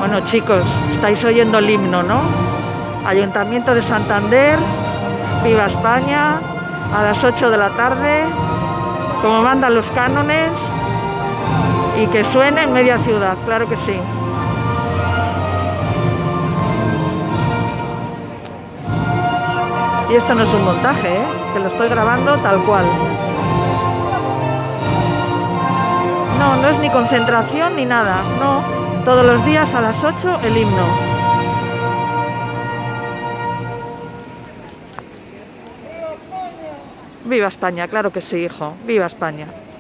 Bueno, chicos, estáis oyendo el himno, ¿no? Ayuntamiento de Santander, viva España, a las 8 de la tarde, como mandan los cánones, y que suene en media ciudad, claro que sí. Y esto no es un montaje, ¿eh? Que lo estoy grabando tal cual. No, no es ni concentración ni nada, no. Todos los días a las 8 el himno. ¡Viva España! Claro que sí, hijo. ¡Viva España!